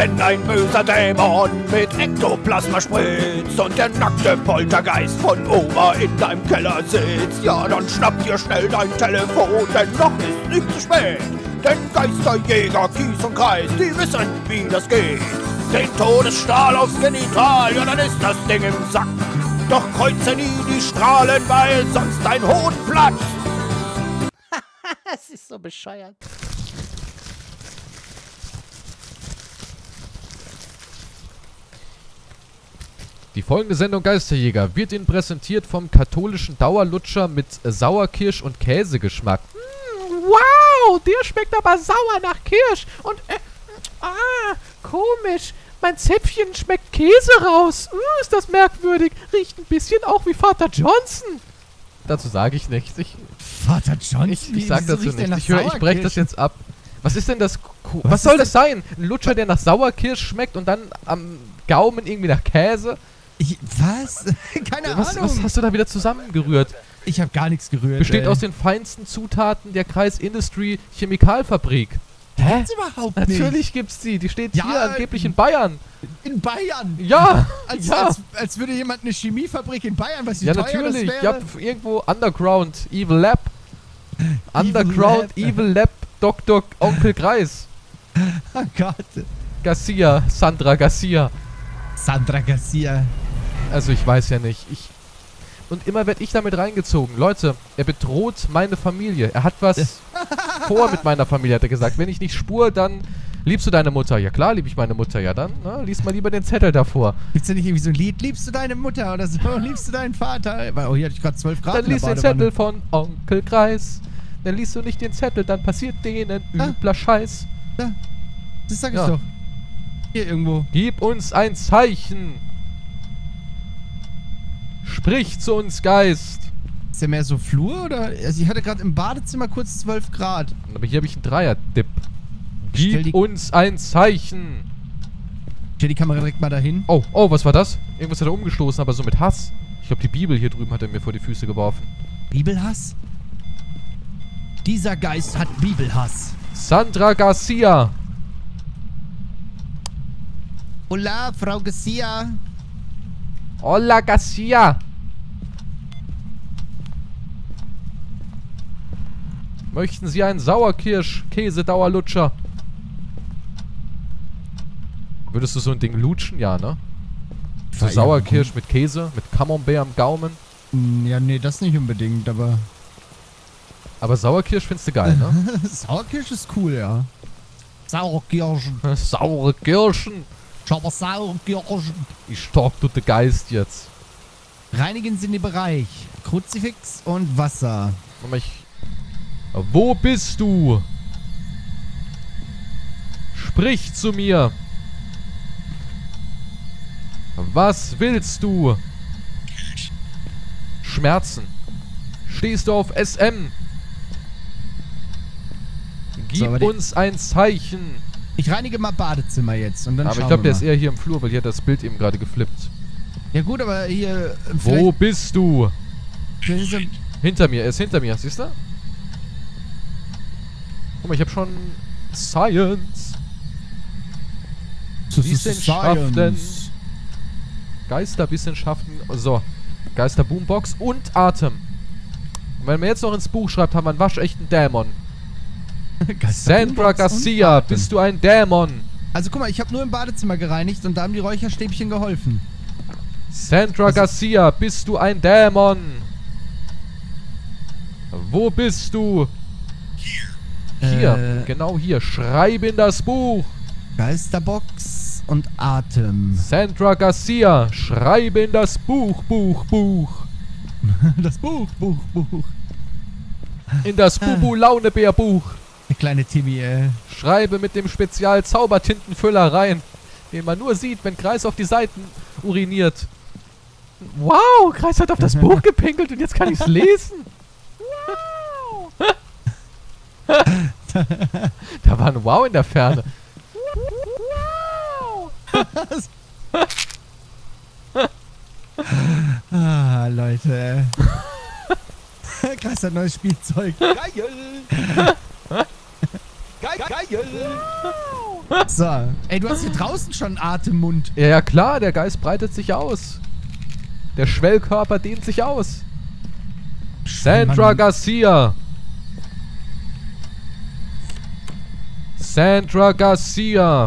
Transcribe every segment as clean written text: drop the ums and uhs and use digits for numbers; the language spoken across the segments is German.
wenn ein böser Dämon mit Ektoplasma spritzt und der nackte Poltergeist von Oma in deinem Keller sitzt. Ja, dann schnapp dir schnell dein Telefon, denn noch ist nicht zu spät. Denn Geisterjäger, Kies und Kreis, die wissen, wie das geht. Den Todesstrahl aufs Genital, ja, dann ist das Ding im Sack. Doch kreuze nie die Strahlen, weil sonst dein Hohn platzt. Es ist so bescheuert. Die folgende Sendung Geisterjäger wird Ihnen präsentiert vom katholischen Dauerlutscher mit Sauerkirsch- und Käsegeschmack. Wow, der schmeckt aber sauer nach Kirsch. Und, komisch. Mein Zäpfchen schmeckt Käse raus. Ist das merkwürdig. Riecht ein bisschen auch wie Vater Johnson. Dazu sage ich nichts. Vater Johnson? Ich sag dazu nichts. Ich breche das jetzt ab. Was ist denn das? Was soll das sein? Ein Lutscher, der nach Sauerkirsch schmeckt und dann am Gaumen irgendwie nach Käse? Was? Keine Ahnung. Was hast du da wieder zusammengerührt? Ich habe gar nichts gerührt. Besteht aus den feinsten Zutaten der Kreis Industry Chemikalfabrik. Hä? Gibt's überhaupt nicht. Natürlich gibt's die. Die steht hier angeblich in Bayern. In Bayern? Ja. Als würde jemand eine Chemiefabrik in Bayern, was wie teuer natürlich. Das wäre. Ja, irgendwo Underground Evil Lab. Underground Evil Lab Dr. Onkel Kreis. Oh Gott. Garcia, Sandra Garcia. Sandra Garcia. Also ich weiß ja nicht. Und immer werde ich damit reingezogen. Leute, er bedroht meine Familie. Er hat was vor mit meiner Familie, hat er gesagt. Wenn ich nicht spur, dann liebst du deine Mutter. Ja klar, liebe ich meine Mutter. Ja dann, lies mal lieber den Zettel davor. Gibt's ja nicht irgendwie so ein Lied? Liebst du deine Mutter oder so? Liebst du deinen Vater? Oh, hier hatte ich gerade 12 Grad. Dann liest den Zettel von Onkel Kreis. Dann liest du nicht den Zettel, dann passiert denen übler Scheiß. Ja, das sag ich doch. Hier irgendwo. Gib uns ein Zeichen. Sprich zu uns, Geist. Ist der mehr so Flur oder? Also ich hatte gerade im Badezimmer kurz 12 Grad. Aber hier habe ich einen Dreier-Dip. Gib uns ein Zeichen. Stell die Kamera direkt mal dahin. Oh, was war das? Irgendwas hat er umgestoßen, aber so mit Hass. Ich glaube, die Bibel hier drüben hat er mir vor die Füße geworfen. Bibelhass? Dieser Geist hat Bibelhass. Sandra Garcia. Hola, Frau Garcia. Hola, Garcia. Möchten Sie einen Sauerkirsch-Käse-Dauerlutscher? Würdest du so ein Ding lutschen? Ja, ne? So Sauerkirsch mit Käse, mit Camembert am Gaumen. Ja, nee, das nicht unbedingt, aber... Aber Sauerkirsch findest du geil, ne? Sauerkirsch ist cool, ja. Sauerkirschen. Saure Kirschen. Schau mal, Sauerkirschen. Ich stalk du den Geist jetzt. Reinigen Sie den Bereich. Kruzifix und Wasser. Wo bist du? Sprich zu mir. Was willst du? Schmerzen. Stehst du auf SM? Gib uns ein Zeichen. Ich reinige mal Badezimmer jetzt und dann aber ich glaube, der ist eher hier im Flur, weil hier hat das Bild eben gerade geflippt. Ja gut, aber hier... Wo bist du? Hinter mir, er ist hinter mir, siehst du? Guck mal, ich habe schon Science. Wissenschaften. Geisterwissenschaften. So. Geisterboombox und Atem. Und wenn man jetzt noch ins Buch schreibt, haben wir einen waschechten Dämon. Sandra Garcia, bist du ein Dämon? Also guck mal, ich habe nur im Badezimmer gereinigt und da haben die Räucherstäbchen geholfen. Sandra Garcia, bist du ein Dämon? Wo bist du? Hier, genau hier. Schreibe in das Buch. Geisterbox und Atem. Sandra Garcia, schreibe in das Buch, Buch. Das Buch. In das Bubu-Launebär-Buch. Der kleine Timmy, Schreibe mit dem Spezial-Zaubertintenfüller rein, den man nur sieht, wenn Kreis auf die Seiten uriniert. Wow, Kreis hat auf das Buch gepinkelt und jetzt kann ich's lesen. Wow. Da war ein Wow in der Ferne. Ah, Leute. Kreis hat neues Spielzeug. Geil. Geil. So. Ey, du hast hier draußen schon Atemmund. Ja, ja klar, der Geist breitet sich aus. Der Schwellkörper dehnt sich aus. Sandra Garcia. Sandra Garcia.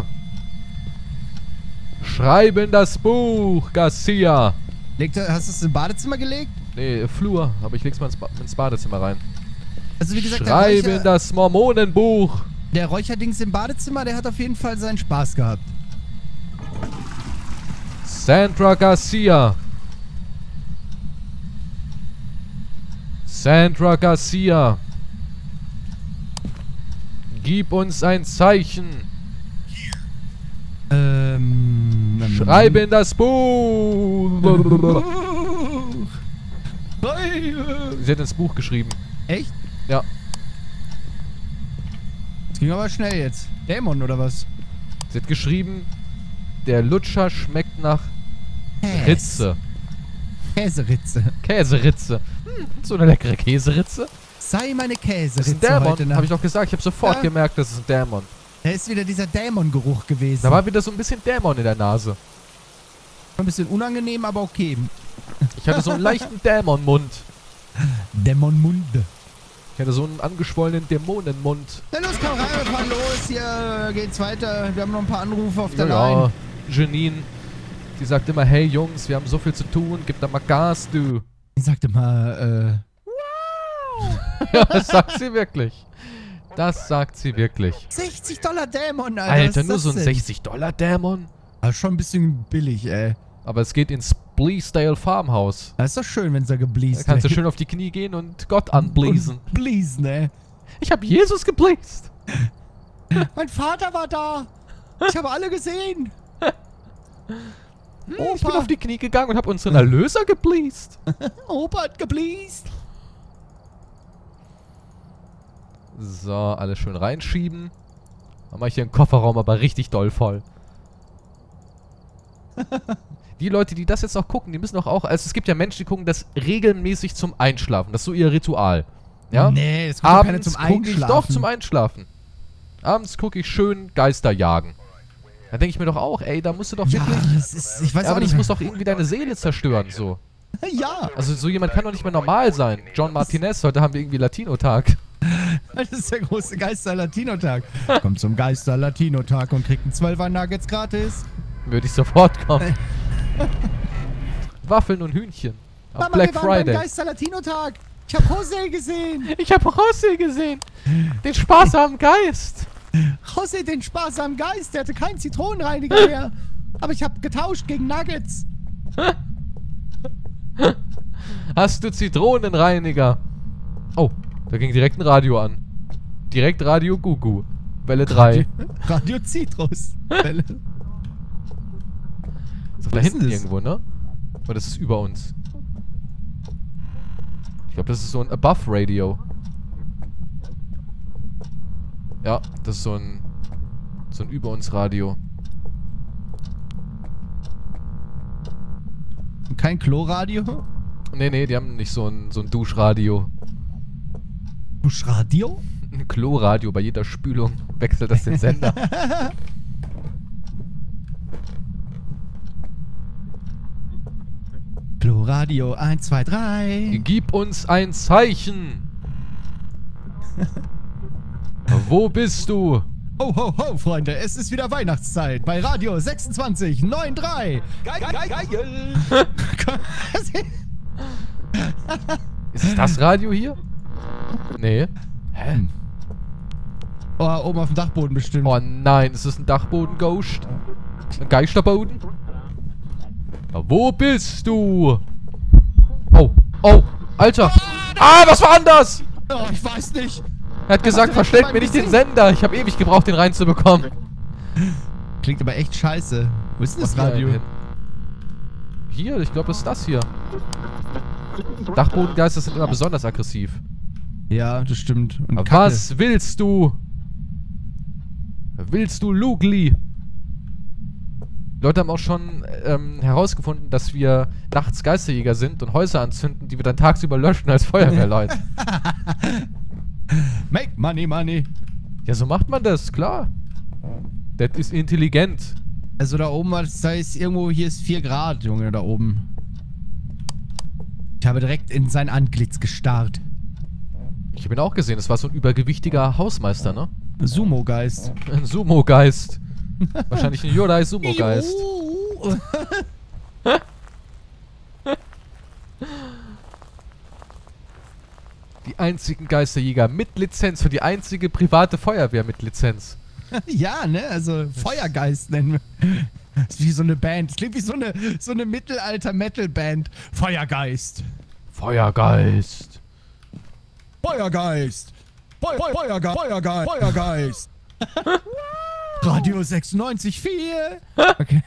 Schreib in das Buch, Garcia. Hast du es im Badezimmer gelegt? Nee, Flur. Aber ich leg's mal ins Badezimmer rein. Also wie gesagt, Schreib in das Mormonenbuch. der Räucherdings im Badezimmer, der hat auf jeden Fall seinen Spaß gehabt. Sandra Garcia. Sandra Garcia. Gib uns ein Zeichen. Schreibe in das Buch. Sie hat ins Buch geschrieben. Echt? Ja. Das ging aber schnell jetzt. Dämon oder was? Sie hat geschrieben, der Lutscher schmeckt nach Ritze. Käseritze. Käseritze. So eine leckere Käseritze. Sei meine Das Käseritze ist ein heute Dämon, Nacht. habe ich doch gesagt. Ich habe sofort Ja. gemerkt, das ist ein Dämon. Da ist wieder dieser Dämongeruch gewesen. Da war wieder so ein bisschen Dämon in der Nase. ein bisschen unangenehm, aber okay. Ich hatte so einen leichten Dämonmund. Dämonmunde. Ich hatte so einen angeschwollenen Dämonenmund. Na los, komm rein, wir fahren los. Hier geht's weiter. Wir haben noch ein paar Anrufe auf der Ja, Line. Janine, die sagt immer, hey Jungs, wir haben so viel zu tun, gib da mal Gas, du. Ich sagte mal, Ja, das sagt sie wirklich. Das sagt sie wirklich. $60 Dämon, Alter. Alter, was nur ist so das ein denn? $60-Dämon? Aber schon ein bisschen billig, ey. Aber es geht ins Bleasdale Farmhaus. Das ist doch schön, wenn es da Da gebleast kannst du wird. schön auf die Knie gehen und Gott anbläsen. Und Bliesen, ey. Ich habe Jesus gebläst. Mein Vater war da. Ich habe alle gesehen. Ich bin auf die Knie gegangen und habe unseren Erlöser gebläst. Opa hat gebleast. So, alles schön reinschieben. Dann mache ich hier den Kofferraum aber richtig doll voll. Die Leute, die das jetzt noch gucken, die müssen doch auch... Also es gibt ja Menschen, die gucken das regelmäßig zum Einschlafen. Das ist so ihr Ritual. Ja? Nee, das kommt doch keiner Abends zum gucke ich Einschlafen. doch zum Einschlafen. Abends gucke ich schön Geister jagen. Da denke ich mir doch auch, ey, da musst du doch Ja, wirklich... das ist, ich weiß Ja, auch aber das nicht. muss doch irgendwie deine Seele zerstören, so. Ja, Also so jemand kann doch nicht mehr normal sein. John Martinez, heute haben wir irgendwie Latino-Tag. das ist der große Geister-Latino-Tag. Kommt zum Geister-Latino-Tag und kriegt einen 12er Nuggets gratis. Würde ich sofort kommen. Waffeln und Hühnchen. Am Mama, Black wir waren beim Friday. Geister-Latino-Tag. Ich hab José gesehen. Ich habe Rossi gesehen. Den sparsamen Geist. José, den sparsamen Geist, der hatte keinen Zitronenreiniger mehr. Aber ich hab getauscht gegen Nuggets. Hast du Zitronenreiniger? Oh, da ging direkt ein Radio an. Direkt Radio Gugu. Welle 3. Radio Citrus. Ist doch da ist hinten denn das? irgendwo, ne? Oder das ist über uns. Ich glaube, das ist so ein Above-Radio. Ja, das ist so ein Über-uns-Radio. Kein Kloradio? Nee, nee, die haben nicht so ein Duschradio. Duschradio? Ein Kloradio. Bei jeder Spülung wechselt das den Sender. Kloradio 1, 2, 3. Gib uns ein Zeichen. Wo bist du? Ho, ho, ho, Freunde, es ist wieder Weihnachtszeit bei Radio 2693. Geil. Ist es das Radio hier? Nee. Hä? Oh, oben auf dem Dachboden bestimmt. Oh nein, ist das ein Dachboden-Ghost? Ein Geisterboden? Wo bist du? Oh, oh, Alter. Ah, was war anders? Oh, ich weiß nicht. Er hat gesagt, direkt verstellt beim mir nicht den Gesicht. Sender. Ich habe ewig gebraucht, den reinzubekommen. Klingt aber echt scheiße. Wo ist denn das Mach hier Radio? einen hin. Hier, ich glaube, das ist das hier. Dachbodengeister sind immer besonders aggressiv. Ja, das stimmt. Und Kacke. Was willst du? Willst du Lugli? Leute haben auch schon herausgefunden, dass wir nachts Geisterjäger sind und Häuser anzünden, die wir dann tagsüber löschen als Feuerwehrleute. Make money, money. Ja, so macht man das, klar. Das ist intelligent. Also da oben, da ist irgendwo, hier ist 4 Grad, Junge, da oben. Ich habe direkt in sein Antlitz gestarrt. Ich habe ihn auch gesehen. Das war so ein übergewichtiger Hausmeister, ne? Sumo-Geist. Ein Sumo-Geist. Wahrscheinlich ein Yodai-Sumo-Geist. Die einzigen Geisterjäger mit Lizenz für die einzige private Feuerwehr mit Lizenz. Ja, ne? Also Feuergeist nennen wir. Das ist wie so eine Band. Das klingt wie so eine Mittelalter-Metal-Band. Feuergeist. Feuergeist. Feuergeist. Feuergeist. Feuergeist. Feuergeist. Radio 96,4. Okay.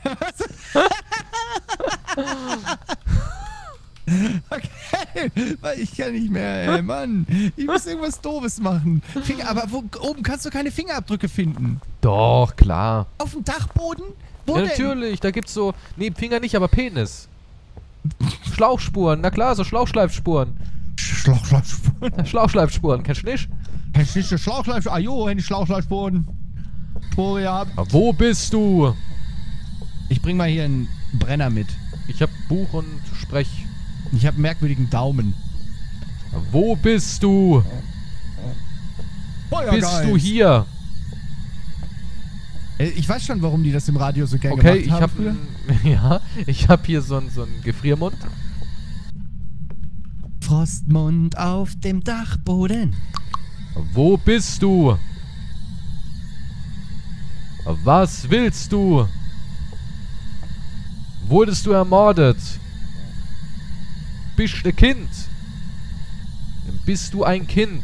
Okay, weil ich kann nicht mehr, ey, Mann. Ich muss irgendwas Doofes machen. Aber oben kannst du keine Fingerabdrücke finden. Doch, klar. Auf dem Dachboden? Wo Ja, denn? natürlich. Da gibt's so... Nee, Finger nicht, aber Penis. Schlauchspuren. Na klar, so Schlauchschleifspuren. Schlauchschleifspuren. Schlauchschleifspuren. Kennst du nicht? Kennst du nicht die Schlauchschleifspuren? Ah jo, wenn die Schlauchschleifspuren. Spore habt. Wo bist du? Ich bring mal hier einen Brenner mit. Ich hab Buch und Sprech. Ich habe einen merkwürdigen Daumen. Wo bist du? Bist du hier? Ich weiß schon, warum die das im Radio so gerne Okay, gemacht haben. Ja, ich hab hier so einen Gefriermund. Frostmund auf dem Dachboden. Wo bist du? Was willst du? Wurdest du ermordet? Bist du Kind? Bist du ein Kind?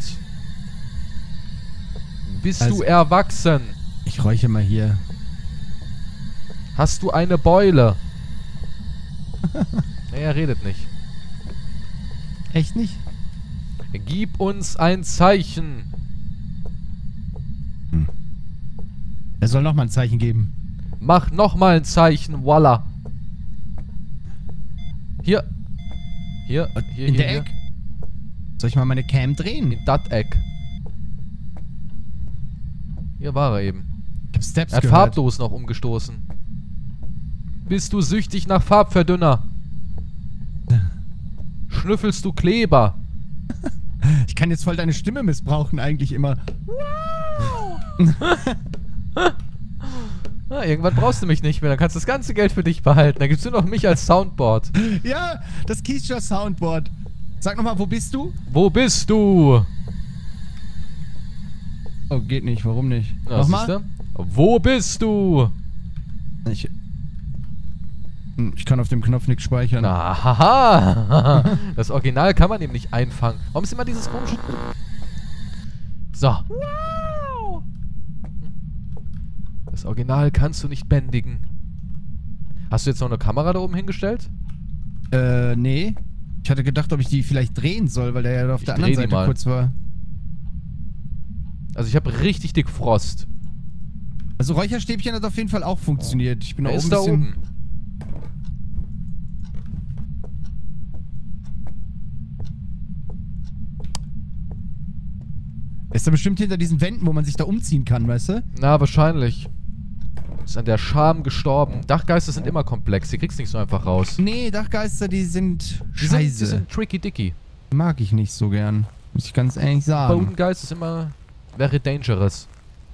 Bist Also- du erwachsen? Ich räuche mal hier. Hast du eine Beule? Nee, er redet nicht. Echt nicht? Gib uns ein Zeichen. Er soll nochmal ein Zeichen geben. Mach nochmal ein Zeichen, voila. Hier. Hier, hier, In hier, der hier. Eck? Soll ich mal meine Cam drehen? In dat Eck. Hier war er eben. Ich hab Steps Er hat gehört. Farbdosen auch umgestoßen. Bist du süchtig nach Farbverdünner? Schnüffelst du Kleber? Ich kann jetzt voll deine Stimme missbrauchen, eigentlich immer. Irgendwann brauchst du mich nicht mehr. Dann kannst du das ganze Geld für dich behalten. Dann gibst du noch mich als Soundboard. Ja, das Keystra Soundboard. Sag nochmal, wo bist du? Wo bist du? Oh, geht nicht. Warum nicht? Ja, Nochmal? siehste? Wo bist du? Ich kann auf dem Knopf nichts speichern. Haha. Das Original kann man eben nicht einfangen. Warum ist immer dieses komische... So. Das Original kannst du nicht bändigen. Hast du jetzt noch eine Kamera da oben hingestellt? Nee. Ich hatte gedacht, ob ich die vielleicht drehen soll, weil der ja auf Ich der dreh anderen die Seite mal. kurz war. Also ich habe richtig dick Frost. Also Räucherstäbchen hat auf jeden Fall auch funktioniert. Ich bin da Wer oben ist da ein bisschen... oben? Ist da bestimmt hinter diesen Wänden, wo man sich da umziehen kann, weißt du? Na, wahrscheinlich. Ist an der Scham gestorben. Dachgeister sind immer komplex. Die kriegst nicht so einfach raus. Nee, Dachgeister, die sind Die scheiße. sind tricky dicky. Mag ich nicht so gern. Muss ich ganz ehrlich sagen. Bodengeist ist immer very dangerous.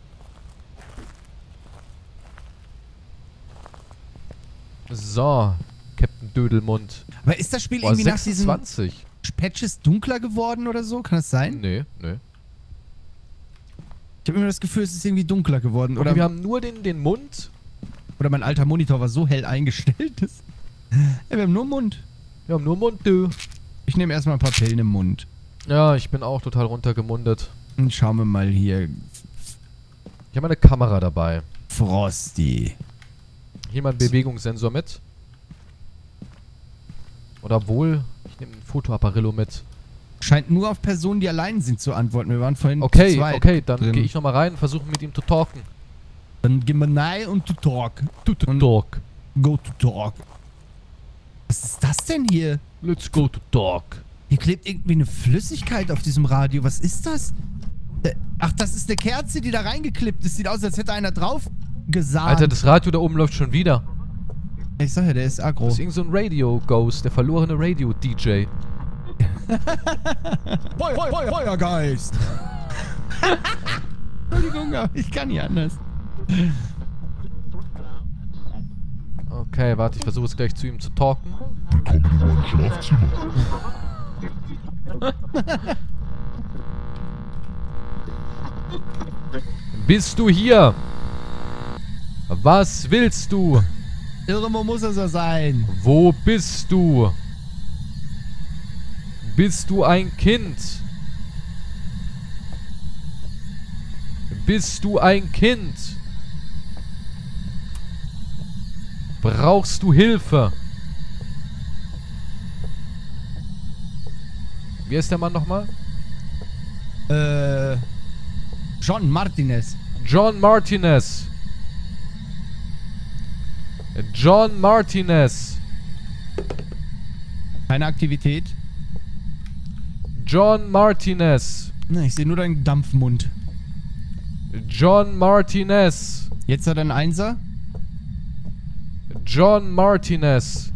So, Captain Dödelmund. Aber ist das Spiel Boah, irgendwie nach diesen 26. Patches dunkler geworden oder so? Kann das sein? Nee, nee. Ich habe immer das Gefühl, es ist irgendwie dunkler geworden. Oder wir Oder, haben nur den Mund. oder mein alter Monitor war so hell eingestellt. Dass ja, wir haben nur Mund. Wir haben nur Mund, du. Ich nehme erstmal ein paar Pillen im Mund. Ja, ich bin auch total runtergemundet. Und schauen wir mal hier. Ich habe eine Kamera dabei. Frosty. Hier mal einen Bewegungssensor mit. Oder wohl, ich nehme ein Fotoapparillo mit. Scheint nur auf Personen, die allein sind, zu antworten. Wir waren vorhin Okay, zu zweit okay, dann drin. gehe ich nochmal rein und versuche mit ihm zu talken. Dann gehen wir rein und to talk. To Und- talk. Go to talk. Was ist das denn hier? Let's go to talk. Hier klebt irgendwie eine Flüssigkeit auf diesem Radio. Was ist das? Ach, das ist eine Kerze, die da reingeklippt ist. Sieht aus, als hätte einer drauf gesahnt. Alter, das Radio da oben läuft schon wieder. Ich sag ja, der ist aggro. Das ist irgend so ein Radio-Ghost, der verlorene Radio-DJ. Feuergeist! Entschuldigung, aber ich kann nicht anders. Okay, warte, ich versuche es gleich zu ihm zu talken. Willkommen in meinem Schlafzimmer. Bist du hier? Was willst du? Irgendwo muss er so sein. Wo bist du? Bist du ein Kind? Bist du ein Kind? Brauchst du Hilfe? Wie ist der Mann nochmal? John Martinez. John Martinez. John Martinez. Keine Aktivität. John Martinez. Na, ich sehe nur deinen Dampfmund. John Martinez. Jetzt hat er einen Einser. John Martinez.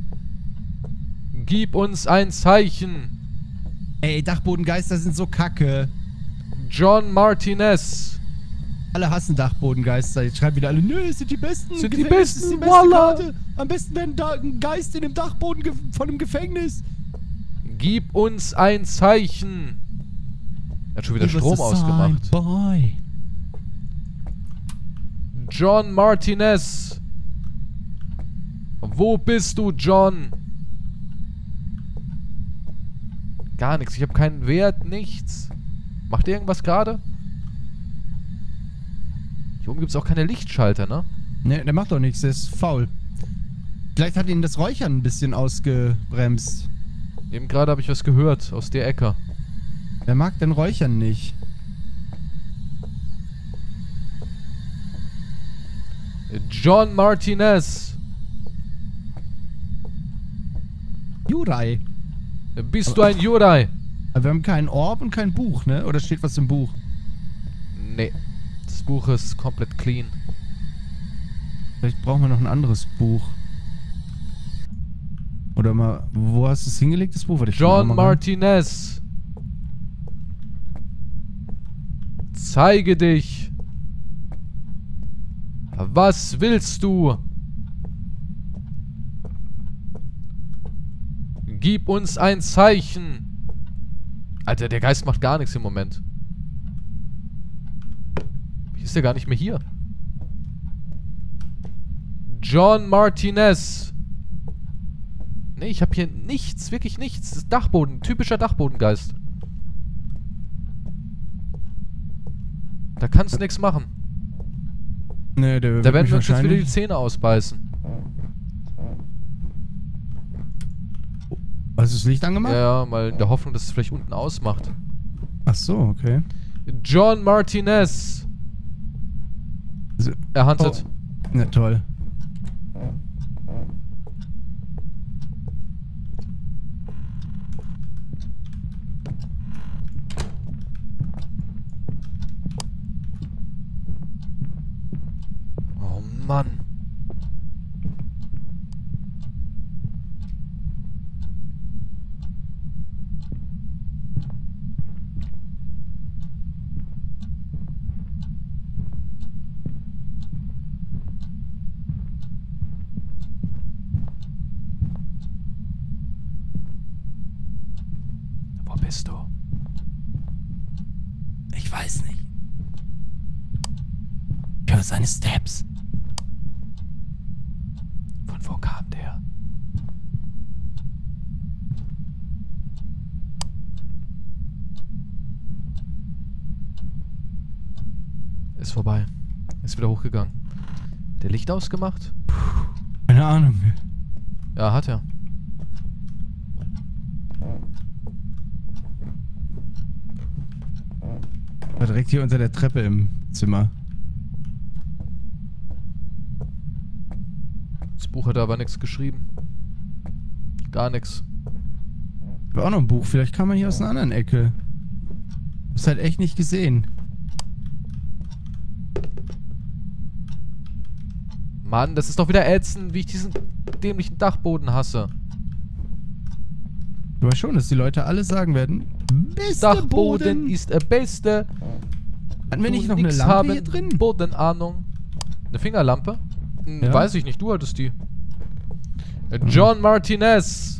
Gib uns ein Zeichen. Ey, Dachbodengeister sind so kacke. John Martinez. Alle hassen Dachbodengeister. Jetzt schreiben wieder alle, nö, es sind die besten. Sind die Gefängnis besten, ist die beste Wallah. Karte. Am besten wäre ein Geist in dem Dachboden von einem Gefängnis. Gib uns ein Zeichen. Er hat schon wieder Give us Strom a sign, ausgemacht. Boy. John Martinez. Wo bist du, John? Gar nichts. Ich habe keinen Wert, nichts. Macht ihr irgendwas gerade? Hier oben gibt es auch keine Lichtschalter, ne? Ne, der macht doch nichts, der ist faul. Vielleicht hat ihn das Räuchern ein bisschen ausgebremst. Eben gerade habe ich was gehört aus der Ecke. Wer mag denn Räuchern nicht? John Martinez. Jurai. Bist du ein Jurai? Aber wir haben keinen Orb und kein Buch, ne? Oder steht was im Buch? Nee. Das Buch ist komplett clean. Vielleicht brauchen wir noch ein anderes Buch. Oder mal, wo hast du es hingelegt, das Buch? Warte, ich guck John mal rein. Martinez. Zeige dich. Was willst du? Gib uns ein Zeichen. Alter, der Geist macht gar nichts im Moment. Ist der gar nicht mehr hier? John Martinez. Nee, ich habe hier nichts, wirklich nichts. Das ist Dachboden, typischer Dachbodengeist. Da kannst du nichts machen. Nee, der Da wird werden mich wir uns jetzt wieder die wahrscheinlich... Zähne ausbeißen. Hast du das Licht angemacht? Ja, mal in der Hoffnung, dass es vielleicht unten ausmacht. Ach so, okay. John Martinez. So. Er huntet. Oh. Na toll. Oh Mann. Wo bist du? Ich weiß nicht. Ich höre seine Steps. Von wo kam der? Ist vorbei. Ist wieder hochgegangen. Der Licht ausgemacht? Keine Ahnung. Ja, hat er. War direkt hier unter der Treppe im Zimmer. Das Buch hat aber nichts geschrieben. Gar nichts. War auch noch ein Buch. Vielleicht kam man hier aus einer anderen Ecke. Ist halt echt nicht gesehen. Mann, das ist doch wieder ätzend, wie ich diesen dämlichen Dachboden hasse. Du weißt schon, dass die Leute alle sagen werden, beste Dachboden Boden. ist der beste. Hatten wir nicht noch eine nix Lampe haben, hier drin? Bodenahnung. Eine Fingerlampe? Ja. Weiß ich nicht, du hattest die. John Martinez.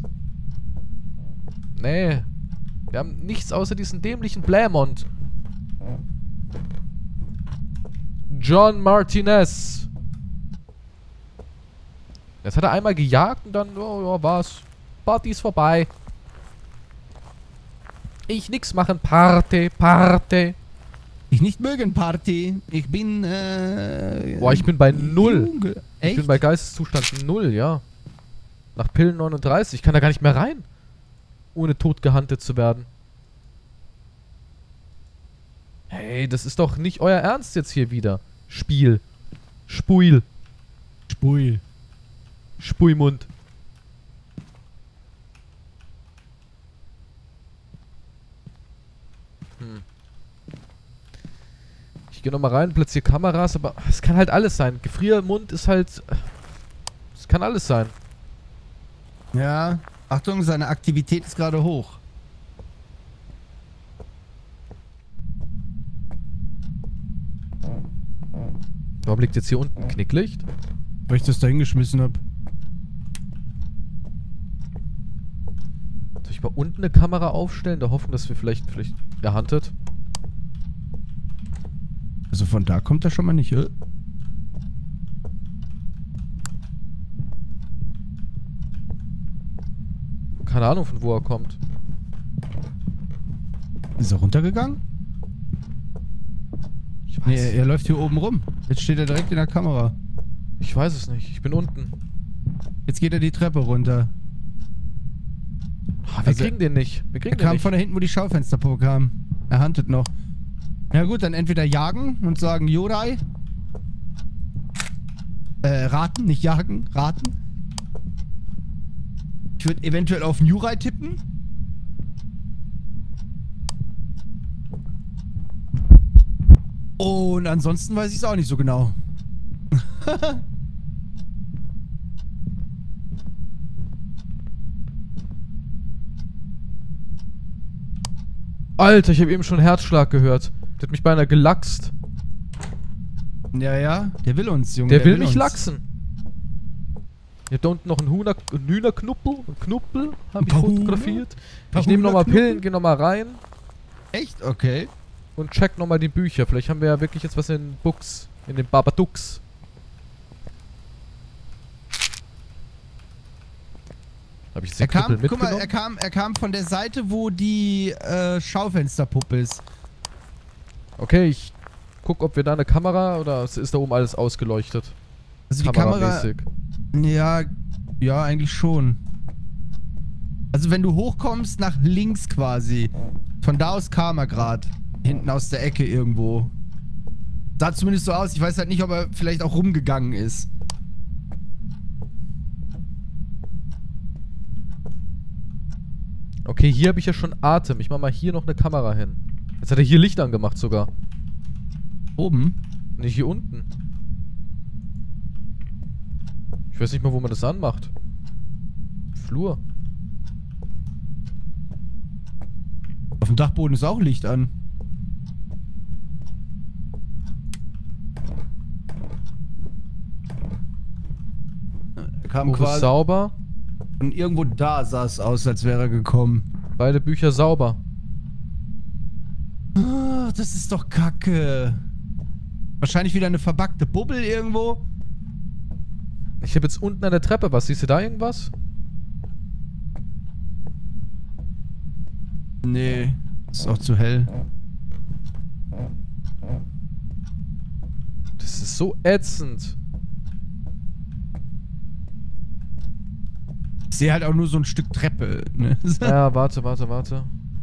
Nee. Wir haben nichts außer diesen dämlichen Blämont. John Martinez. Jetzt hat er einmal gejagt und dann, oh ja, war's. Party ist vorbei. Ich nix machen, Party, Party. Ich nicht mögen Party. Ich bin, Boah, ich bin bei 0. Junge. Ich Echt? bin bei Geisteszustand 0, ja. Nach Pillen 39. Ich kann da gar nicht mehr rein. Ohne tot gehandelt zu werden. Hey, das ist doch nicht euer Ernst jetzt hier wieder. Spiel. Spuil. Spui. Spuimund. Ich gehe nochmal rein, platziere Kameras, aber es kann halt alles sein. Gefriermund ist halt... Es kann alles sein. Ja. Achtung, seine Aktivität ist gerade hoch. Warum liegt jetzt hier unten Knicklicht? Weil ich das da hingeschmissen habe. Soll ich mal unten eine Kamera aufstellen, da hoffen, dass wir vielleicht erhandelt? Also von da kommt er schon mal nicht, oder? Keine Ahnung, von wo er kommt. Ist er runtergegangen? Ich weiß, Nee, er läuft hier oben rum. Jetzt steht er direkt in der Kamera. ich weiß es nicht. Ich bin unten. Jetzt geht er die Treppe runter. Ah, wir Also, kriegen den nicht. Wir Er kriegen den kam nicht. von da hinten, wo die Schaufensterpuppe kam. Er handelt noch. Na gut, dann entweder jagen und sagen Jodai. Raten, nicht jagen, raten. Ich würde eventuell auf Jurai tippen. Und ansonsten weiß ich es auch nicht so genau. Alter, ich habe eben schon Herzschlag gehört. Der hat mich beinahe gelachst. Ja, ja, der will uns, Junge. Der will mich uns. lachsen. Hier da unten noch ein Hühnerknuppel. Ein Knuppel habe ich Ein paar fotografiert. Paar Ich nehme nochmal Hühnerknuppel? Pillen, gehe nochmal rein Echt? Okay. und check nochmal die Bücher. Vielleicht haben wir ja wirklich jetzt was in den Books. In den Babadooks. Habe ich jetzt den Knüppel Guck mal, mitgenommen? er kam von der Seite, wo die Schaufensterpuppe ist. Okay, ich guck, ob wir da eine Kamera oder ist da oben alles ausgeleuchtet? Also die Kamera. Kameramäßig. Ja, ja, eigentlich schon. Also wenn du hochkommst nach links quasi. Von da aus kam er gerade. Hinten aus der Ecke irgendwo. Sah zumindest so aus. Ich weiß halt nicht, ob er vielleicht auch rumgegangen ist. Okay, hier habe ich ja schon Atem. Ich mach mal hier noch eine Kamera hin. Jetzt hat er hier Licht angemacht sogar. Oben? Nicht hier unten. Ich weiß nicht mal, wo man das anmacht. Flur. Auf dem Dachboden ist auch Licht an. Er kam Buch ist quasi. sauber. Und irgendwo da sah es aus, als wäre er gekommen. Beide Bücher sauber. Ah, das ist doch kacke. Wahrscheinlich wieder eine verbackte Bubbel irgendwo. Ich habe jetzt unten an der Treppe was. Siehst du da irgendwas? Nee, ist auch zu hell. Das ist so ätzend. Ich sehe halt auch nur so ein Stück Treppe. Ne? Ja, warte.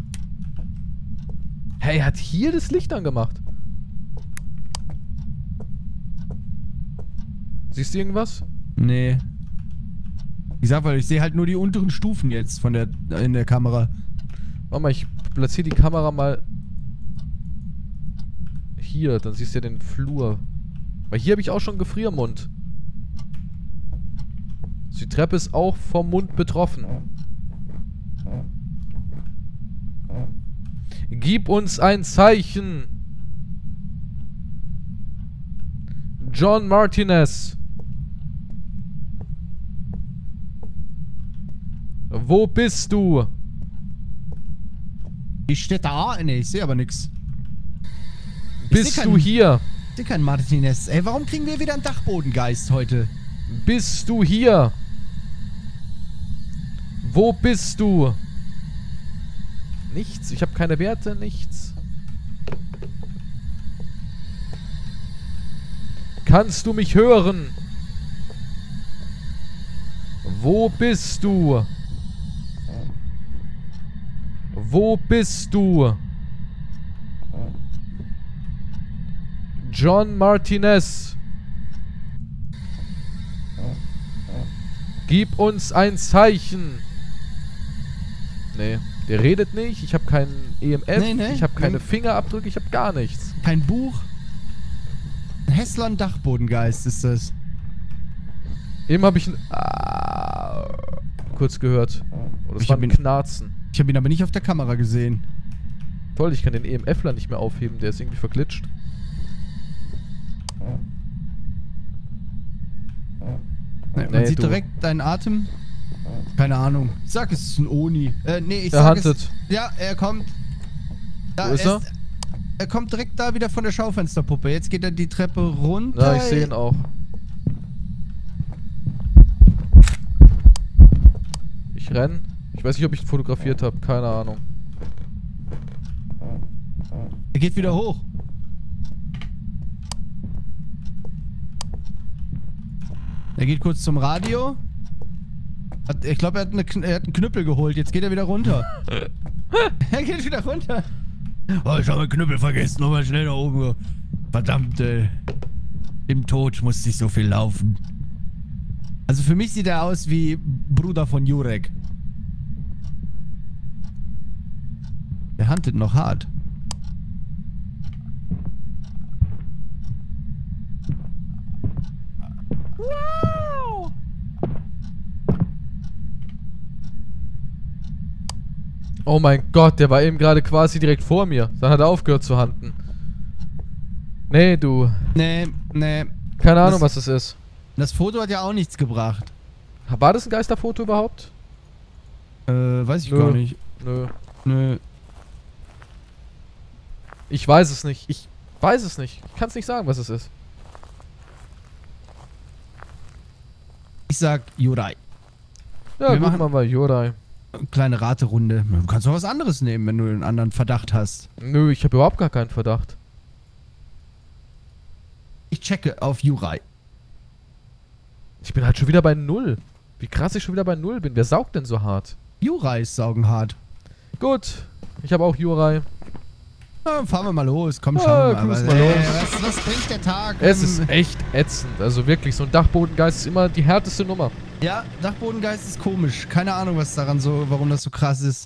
Hey, er hat hier das Licht angemacht. Siehst du irgendwas? Nee. Ich sag mal, ich sehe halt nur die unteren Stufen jetzt in der Kamera. Warte mal, ich platziere die Kamera mal hier, dann siehst du ja den Flur. Weil hier habe ich auch schon Gefriermund. Die Treppe ist auch vom Mund betroffen. Gib uns ein Zeichen. John Martinez. Wo bist du? Die steht da? Ne, ich sehe aber nix. Bist du hier? Ich sehe keinen Martinez. Ey, warum kriegen wir wieder einen Dachbodengeist heute? Bist du hier? Wo bist du? Nichts. Ich habe keine Werte. Nichts. Kannst du mich hören? Wo bist du? Wo bist du? John Martinez. Gib uns ein Zeichen. Nee, der redet nicht. Ich habe keinen EMF. Nee, ich habe keine Fingerabdrücke. Ich habe gar nichts. Kein Buch. Ein Hässlern Dachbodengeist ist das. Eben habe ich ein kurz gehört. Oder es war ein Knarzen. Ich habe ihn aber nicht auf der Kamera gesehen. Toll, ich kann den EMFler nicht mehr aufheben. Der ist irgendwie verglitscht. Man sieht direkt deinen Atem. Keine Ahnung. Ich sag, es ist ein Oni. Nee, ich Er sag huntet. es. Ja, er kommt. Da Wo ist er? Er kommt direkt da wieder von der Schaufensterpuppe. Jetzt geht er die Treppe runter. Ja, ich sehe ihn auch. Ich renn. Ich weiß nicht, ob ich ihn fotografiert habe. Keine Ahnung. Er geht wieder hoch. Er geht kurz zum Radio. Ich glaube, er hat einen Knüppel geholt. Jetzt geht er wieder runter. Er geht wieder runter. Oh, ich habe meinen Knüppel vergessen. Nochmal schnell da oben. Verdammt, im Tod musste ich so viel laufen. Also für mich sieht er aus wie Bruder von Jurek. Der huntet noch hart. Wow! Oh mein Gott, der war eben gerade quasi direkt vor mir. Dann hat er aufgehört zu hunten. Nee, du. Nee. Keine Ahnung, was das ist. Das Foto hat ja auch nichts gebracht. War das ein Geisterfoto überhaupt? Weiß ich Nö. gar nicht. Nö. Ich weiß es nicht. Ich weiß es nicht. Ich kann es nicht sagen, was es ist. Ich sag Jurai. Ja, Wir gut, machen- machen wir Jurai. Kleine Raterunde. Du kannst auch was anderes nehmen, wenn du einen anderen Verdacht hast. Nö, ich habe überhaupt gar keinen Verdacht. Ich checke auf Jurai. Ich bin halt schon wieder bei 0. Wie krass ich schon wieder bei 0 bin. Wer saugt denn so hart? Jurai ist saugenhart. Gut. Ich habe auch Jurai. Na, fahren wir mal los. Komm, Ja, schauen wir cruisen mal. wir los. Was bringt der Tag? Es ist echt ätzend. Also wirklich, so ein Dachbodengeist ist immer die härteste Nummer. Ja, Dachbodengeist ist komisch. Keine Ahnung, was daran so, warum das so krass ist.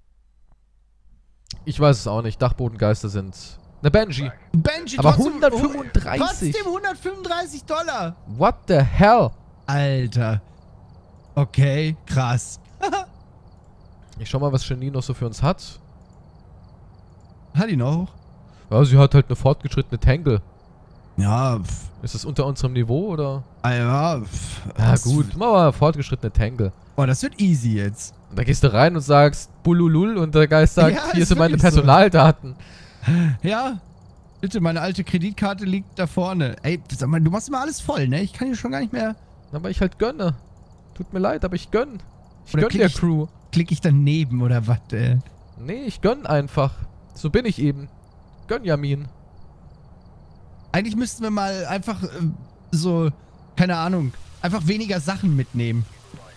Ich weiß es auch nicht. Dachbodengeister sind eine Banshee. Benji, Aber trotzdem, 135. Trotzdem $135. What the hell? Alter. Okay, krass. Ich schau mal, was Janine noch so für uns hat. Hat die noch? Ja, sie hat halt eine fortgeschrittene Tangle. Ja, Ist das unter unserem Niveau, oder? ja. Ja, gut. Machen wir mal fortgeschrittene Tangle. Oh, das wird easy jetzt. Und da gehst du rein und sagst Bululul und der Geist sagt, Ja, hier ist sind meine wirklich so. Personaldaten. Ja. Bitte, meine alte Kreditkarte liegt da vorne. Ey, sag mal, du machst immer alles voll, ne? Ich kann hier schon gar nicht mehr... Aber ich halt gönne. Tut mir leid, aber ich gönn. Ich Oder gönn klick der ich- Crew. Klick ich daneben oder was, ey? Nee, ich gönn einfach. So bin ich eben. Gönn Jamin. Eigentlich müssten wir mal einfach so, keine Ahnung, einfach weniger Sachen mitnehmen.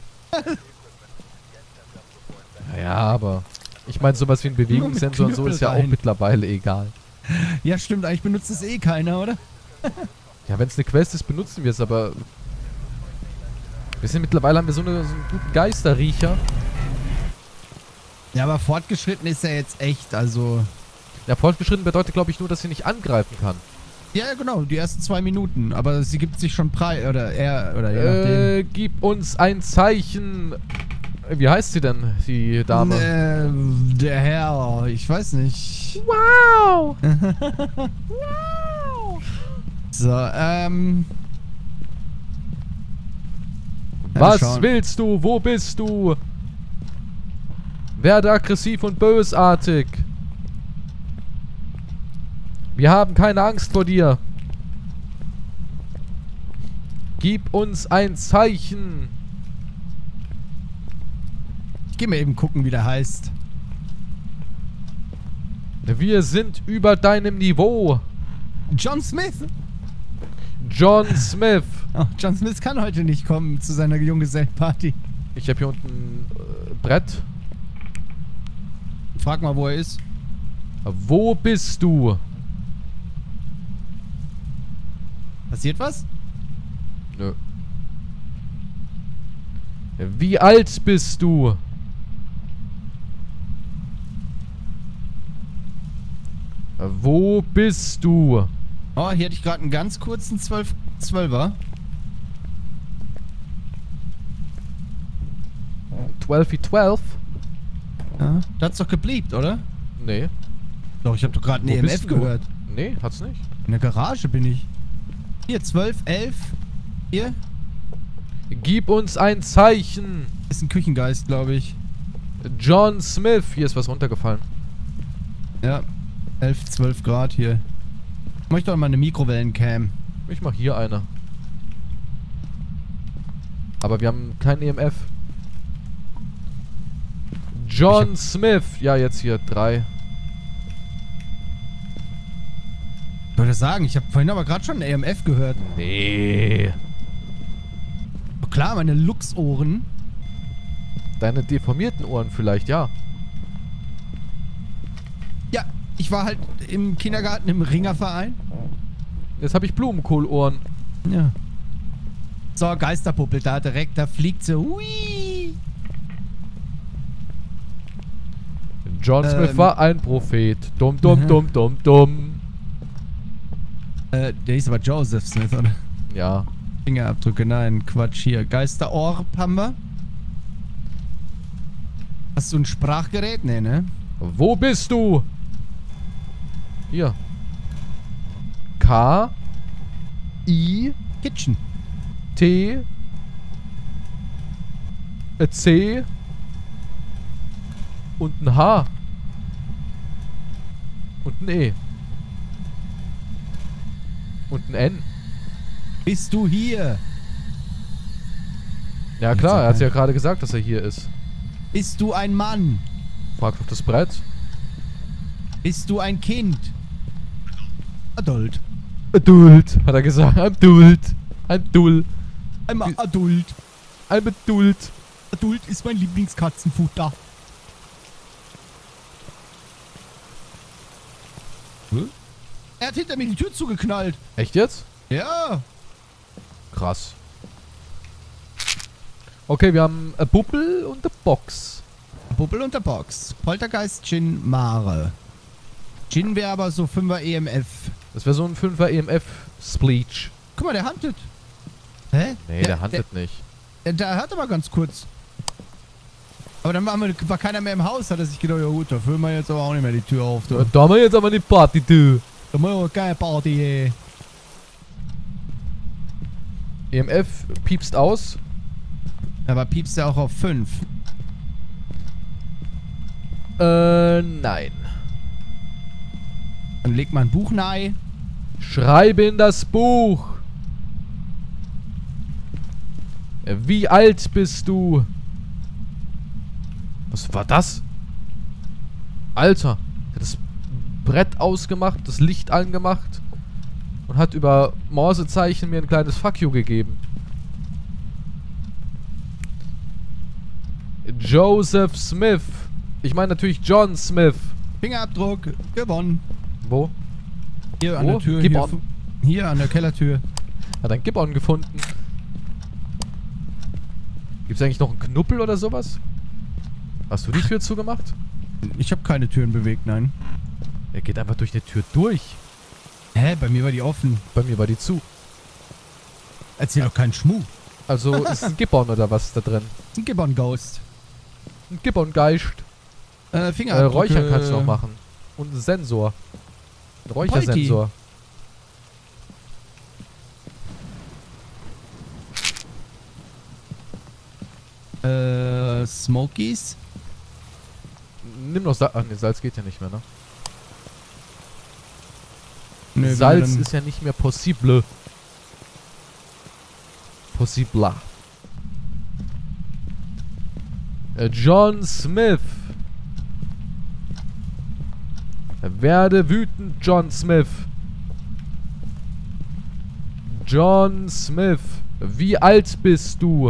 Naja, aber... Ich meine, sowas wie ein Bewegungssensor und so Knüppel ist ja auch rein. mittlerweile egal. Ja, stimmt, eigentlich benutzt das eh keiner, oder? Ja, wenn es eine Quest ist, benutzen wir es, aber... Wir sind mittlerweile, haben wir so einen guten Geisterriecher. Ja, aber fortgeschritten ist ja jetzt echt, also... Ja, fortgeschritten bedeutet, glaube ich, nur, dass sie nicht angreifen kann. Ja, genau, die ersten 2 Minuten. Aber sie gibt sich schon preis. Oder er, oder je nachdem. Gib uns ein Zeichen. Wie heißt sie denn, die Dame? Der Herr, ich weiß nicht. Wow! Wow! So, Was schauen. willst du? Wo bist du? Werde aggressiv und bösartig. Wir haben keine Angst vor dir. Gib uns ein Zeichen. Ich geh mal eben gucken, wie der heißt. Wir sind über deinem Niveau. John Smith. John Smith. Oh, John Smith kann heute nicht kommen zu seiner Junggesellenparty. Ich habe hier unten ein Brett. Frag mal, wo er ist. Wo bist du? Passiert was? Nö. Wie alt bist du? Wo bist du? Oh, hier hatte ich gerade einen ganz kurzen 12er. 12 wie 12? Ja. Da hat's doch gebliebt, oder? Nee. Doch, ich habe doch gerade Wo einen bist EMF du? gehört. Nee, hat's nicht. In der Garage bin ich. Hier, 12, 11. Hier Gib uns ein Zeichen. ist ein Küchengeist, glaube ich. John Smith. Hier ist was runtergefallen. Ja, 11, 12 Grad hier. Ich möchte doch mal eine Mikrowellencam. Ich mach hier eine. Aber wir haben kein EMF. John Smith. Ja, jetzt hier 3. Ich wollte sagen, ich habe vorhin aber gerade schon ein EMF gehört. Nee. Oh, klar, meine Luchsohren. Deine deformierten Ohren vielleicht, ja. Ja, ich war halt im Kindergarten im Ringerverein. Jetzt habe ich Blumenkohlohren. Ja. So, Geisterpuppel da direkt, da fliegt sie. Hui! John Smith war ein Prophet. Dumm, dumm, dumm, dumm, dumm. Der hieß aber Joseph Smith, oder? Ja. Fingerabdrücke, nein, Quatsch hier. Geisterorb haben wir. Hast du ein Sprachgerät? Nee, ne? Wo bist du? Hier. K. I. Kitchen. T. C. Und ein H. Und ein E. Und ein N. Bist du hier? Ja klar, er hat ja gerade gesagt, dass er hier ist. Bist du ein Mann? Frag doch das Brett. Bist du ein Kind? Adult. Adult, hat er gesagt. Adult. Adult. Einmal Adult. I'm Adult. Adult ist mein Lieblingskatzenfutter. Hm? Er hat hinter mir die Tür zugeknallt. Echt jetzt? Ja. Krass. Okay, wir haben eine Bubbel und eine Box. Bubbel und der Box. Poltergeist, Gin, Mare. Gin wäre aber so 5er EMF. Das wäre so ein 5er EMF-Spleech. Guck mal, der handelt. Hä? Nee, der handelt nicht. Der hat aber ganz kurz. Aber dann war keiner mehr im Haus, hat er sich gedacht, ja gut, da füllen wir jetzt aber auch nicht mehr die Tür auf. Da haben wir jetzt aber eine Party, du. Da machen wir keine Party, ey. EMF piepst aus. Aber piepst ja auch auf 5. Nein. Dann legt man ein Buch nahe. Schreibe in das Buch. Wie alt bist du? Was war das? Alter. Er hat das Brett ausgemacht, das Licht angemacht und hat über Morsezeichen mir ein kleines Fuck you gegeben. Joseph Smith. Ich meine natürlich John Smith. Fingerabdruck, gewonnen. Wo? Hier an Wo? der Tür. Gib Hier, on. hier an der Kellertür. Hat ein Gibbon gefunden. Gibt's eigentlich noch einen Knuppel oder sowas? Hast du die Tür zugemacht? Ich habe keine Türen bewegt, nein. Er geht einfach durch die Tür durch. Hä? Bei mir war die offen. Bei mir war die zu. Erzähl doch keinen Schmuh. Also ist ein Gibbon oder was da drin? Ein Gibbon Ghost. Ein Gibbon-Geist. Fingerabdrücke. Räuchern kannst du noch machen. Und einen Sensor. Ein Räuchersensor. Smokies. Nimm noch Salz. Ach ne, Salz geht ja nicht mehr, ne? Nö, Salz ist ja nicht mehr possible. Possibla. John Smith. Werde wütend, John Smith. John Smith. Wie alt bist du?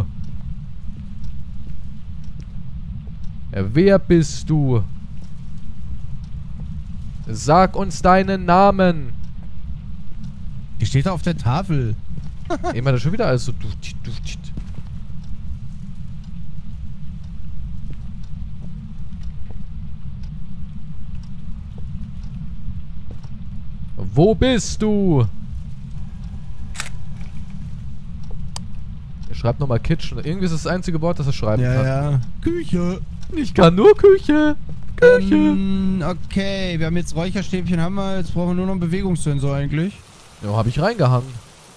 Wer bist du? Sag uns deinen Namen. Die steht da auf der Tafel. Immer da schon wieder alles so. Wo bist du? Er schreibt nochmal Kitchen. Irgendwie ist das einzige Wort, das er schreiben kann. Ja. Küche. Ich kann nur Küche. Okay, wir haben jetzt Räucherstäbchen, haben wir. Jetzt brauchen wir nur noch einen Bewegungssensor eigentlich. Ja, habe ich reingehangen.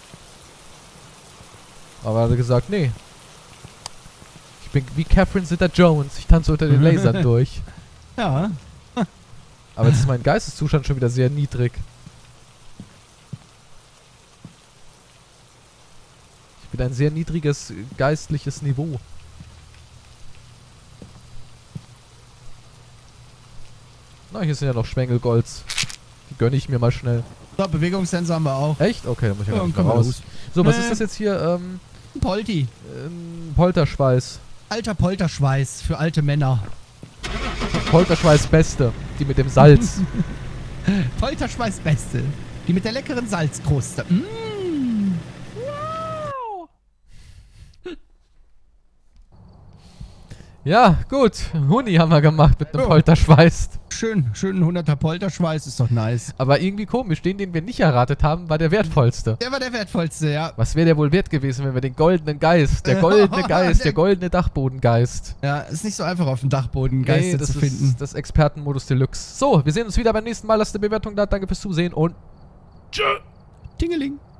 Aber er hat gesagt, nee. Ich bin wie Catherine Zeta-Jones. Ich tanze unter den Lasern durch. Ja. Aber jetzt ist mein Geisteszustand schon wieder sehr niedrig. Ich bin ein sehr niedriges geistliches Niveau. Na, hier sind ja noch Schwengelgolds. Die gönne ich mir mal schnell. So, Bewegungssensor haben wir auch. Echt? Okay, dann muss ich ja Ja, mal komm mal raus. los. So, was ist das jetzt hier? Ein Polti. Polterschweiß. Alter Polterschweiß für alte Männer. Polterschweiß Beste. Die mit dem Salz. Polterschweiß Beste. Die mit der leckeren Salzkruste. Ja, gut. Huni haben wir gemacht mit einem Polterschweiß. Schön 100er Polterschweiß, ist doch nice. Aber irgendwie komisch, den wir nicht erratet haben, war der wertvollste. Der war der wertvollste, ja. Was wäre der wohl wert gewesen, wenn wir den goldenen Geist, der goldene Geist, der goldene Dachbodengeist. Ja, ist nicht so einfach auf dem Dachboden Geister das zu finden. ist das Expertenmodus Deluxe. So, wir sehen uns wieder beim nächsten Mal. Lasst eine Bewertung da. Danke fürs Zusehen und Tingeling.